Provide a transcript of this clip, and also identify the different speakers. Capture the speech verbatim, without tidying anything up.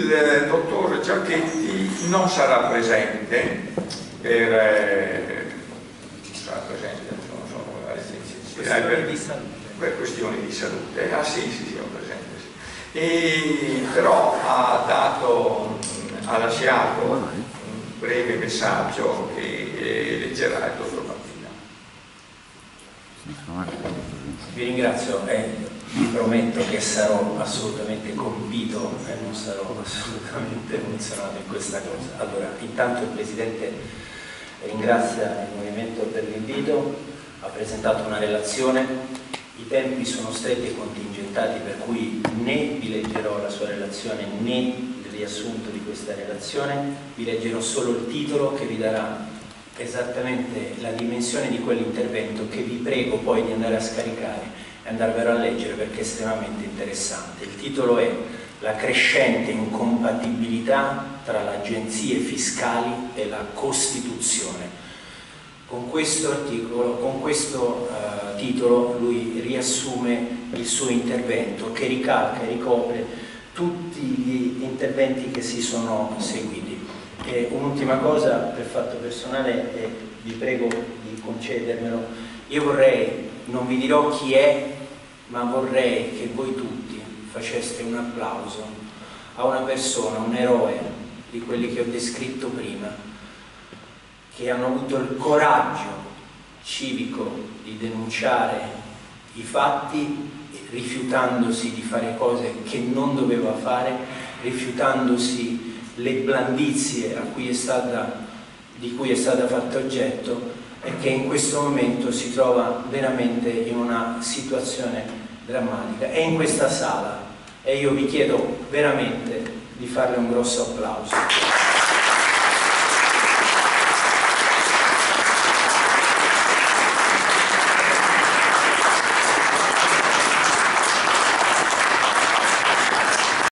Speaker 1: il dottor Giacchetti non sarà presente per, eh, sarà presente, non so, per,
Speaker 2: di salute.
Speaker 1: per questioni di salute. Ah sì, sì, sì, ho presente. Sì. E, però ha dato, ha lasciato un breve messaggio che eh, leggerà il dottor Martina.
Speaker 2: Vi ringrazio e vi prometto che sarò assolutamente convinto e non sarò assolutamente emozionato in questa cosa. Allora, intanto il Presidente ringrazia il Movimento per l'invito, ha presentato una relazione, i tempi sono stretti e contingentati per cui né vi leggerò la sua relazione né il riassunto di questa relazione, vi leggerò solo il titolo che vi darà esattamente la dimensione di quell'intervento che vi prego poi di andare a scaricare e andarvelo a leggere perché è estremamente interessante. Il titolo è La crescente incompatibilità tra le agenzie fiscali e la Costituzione. Con questo articolo, con questo uh, titolo lui riassume il suo intervento che ricalca e ricopre tutti gli interventi che si sono seguiti. Un'ultima cosa per fatto personale, e vi prego di concedermelo, io vorrei, non vi dirò chi è, ma vorrei che voi tutti faceste un applauso a una persona, un eroe di quelli che ho descritto prima, che hanno avuto il coraggio civico di denunciare i fatti, rifiutandosi di fare cose che non doveva fare, rifiutandosi le blandizie a cui è stata, di cui è stata fatta oggetto, e che in questo momento si trova veramente in una situazione drammatica. È in questa sala e io vi chiedo veramente di farle un grosso applauso.